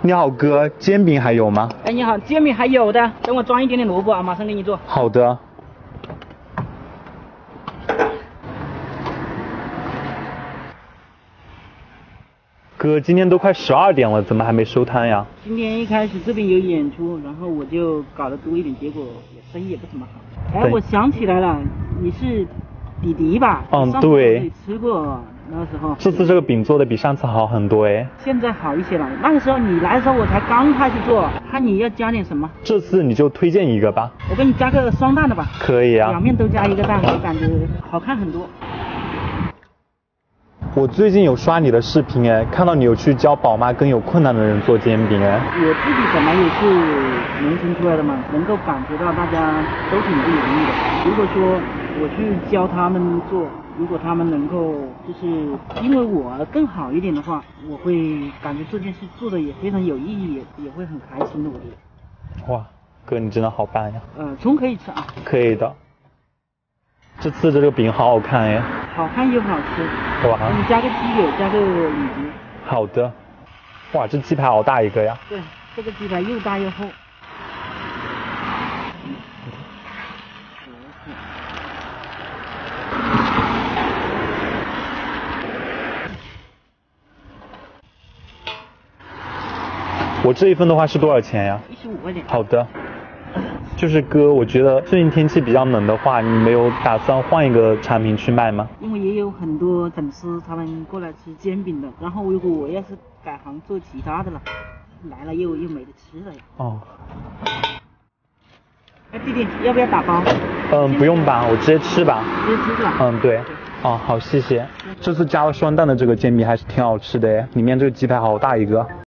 你好哥，煎饼还有吗？ 哎，你好，煎饼还有的，等我装一点点萝卜啊，马上给你做。 好的。哥，今天都快12点了，怎么还没收摊呀？ 今天一开始这边有演出，然后我就搞得多一点，结果生意也不怎么好。哎，我想起来了，你是迪迪吧？ 对。 吃过那个时候。 这次这个饼做的比上次好很多哎。 现在好一些了，那个时候你来的时候我才刚开始做，看你要加点什么。 这次你就推荐一个吧。 我给你加个双蛋的吧。 可以啊。 两面都加一个蛋，我感觉好看很多。 我最近有刷你的视频哎，看到你有去教宝妈跟有困难的人做煎饼哎。 我自己本来也是农村出来的嘛，能够感觉到大家都挺不容易的。如果说我去教他们做，如果他们能够就是因为我更好一点的话，我会感觉这件事做的也非常有意义，也会很开心的，我觉得。 哇，哥你真的好棒呀。 葱可以吃啊。 可以的。这次这个饼好好看哎。 好看又好吃。 哇。 你加个鸡柳，加个里脊。 好的。哇，这鸡排好大一个呀。 对，这个鸡排又大又厚。 我这一份的话是多少钱呀 ？15块钱。 好的。就是哥，我觉得最近天气比较冷的话，你没有打算换一个产品去卖吗？ 因为也有很多粉丝他们过来吃煎饼的，然后如果我要是改行做其他的了，来了又没得吃了呀。 哦。 哎，弟弟，要不要打包？ 不用吧，我直接吃吧。 直接吃是吧？ 对。哦，好，谢谢。这次加了双蛋的这个煎饼还是挺好吃的耶，里面这个鸡排好大一个。